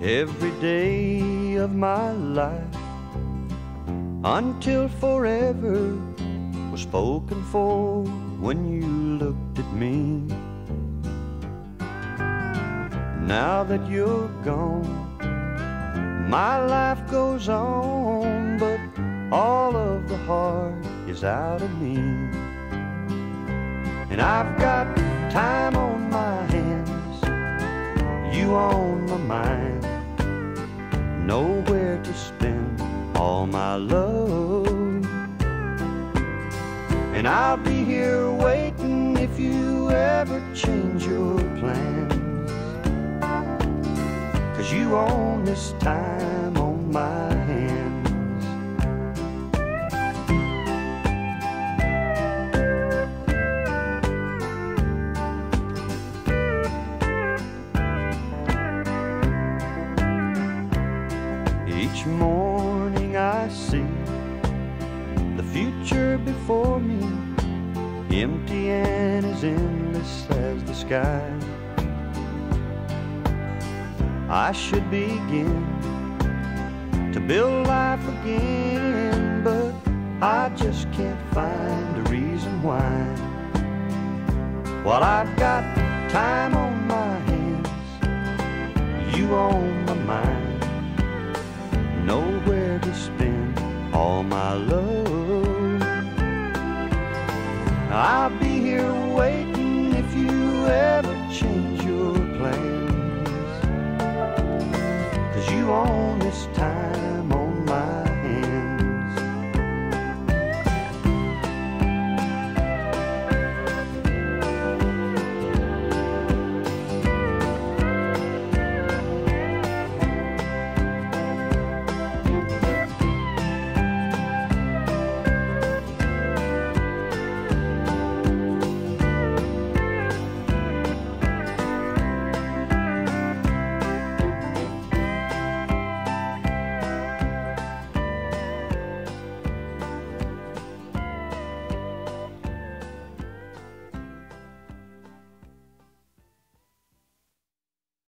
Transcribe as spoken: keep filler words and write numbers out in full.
every day of my life, until forever was spoken for when you looked at me. Now that you're gone, my life goes on, but all of the heart is out of me. And I've got time on my hands, you on my mind, nowhere to spend all my love. And I'll be here waiting if you ever change your plans, 'cause you own this time on my hands. Each morning I see the future before me, empty and as endless as the sky. I should begin to build life again, but I just can't find a reason why. While I've got time on my hands, you on my mind, nowhere to spend all my love. I'll